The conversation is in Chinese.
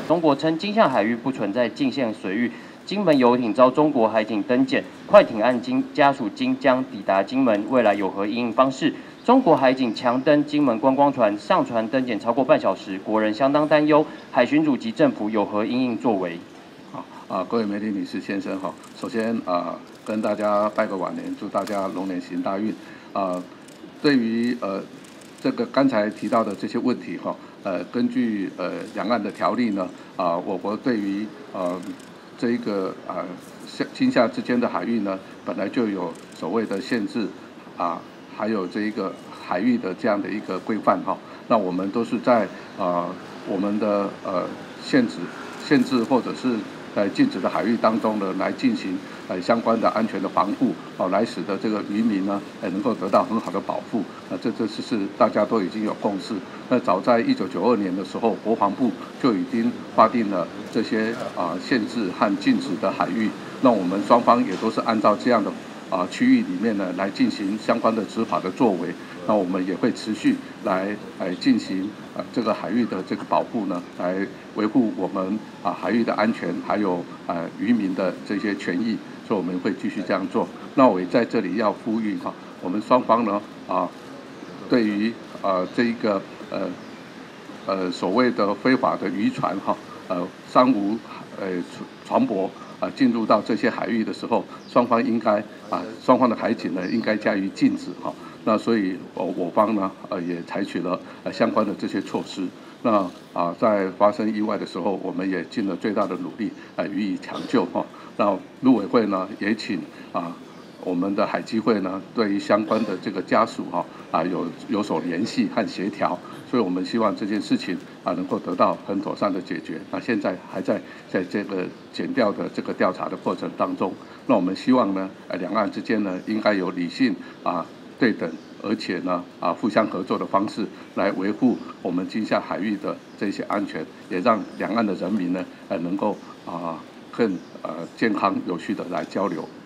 中国称金厦海域不存在禁限水域，金门游艇遭中国海警登检，快艇案家属今将抵达金门，未来有何因应方式？中国海警强登金门观光船，上船登检超过半小时，国人相当担忧，海巡署及政府有何因应作为？ 各位媒体女士先生首先跟大家拜个晚年，祝大家龙年行大运。对于这个刚才提到的这些问题根据两岸的条例呢，我国对于这一个金厦之间的海域呢，本来就有所谓的限制还有这一个海域的这样的一个规范那我们都是在我们的限制或者是禁止的海域当中呢，来进行相关的安全的防护来使得这个渔民呢能够得到很好的保护。这是大家都已经有共识。那早在1992年的时候，国防部就已经划定了这些限制和禁止的海域。那我们双方也都是按照这样的区域里面呢来进行相关的执法的作为。那我们也会持续来进行这个海域的这个保护呢，来维护我们海域的安全，还有渔民的这些权益，所以我们会继续这样做。那我也在这里要呼吁我们双方呢对于这一个所谓的非法的渔船商务船舶进入到这些海域的时候，双方的海警呢应该加以禁止那所以我方呢也采取了相关的这些措施。那在发生意外的时候，我们也尽了最大的努力予以抢救那陆委会呢也请我们的海基会呢对于相关的这个家属有所联系和协调，所以我们希望这件事情能够得到很妥善的解决。那现在还在这个检调的这个调查的过程当中。那我们希望呢两岸之间呢应该有理性对等，而且呢互相合作的方式来维护我们金厦海域的这些安全，也让两岸的人民呢能够更健康有序的来交流。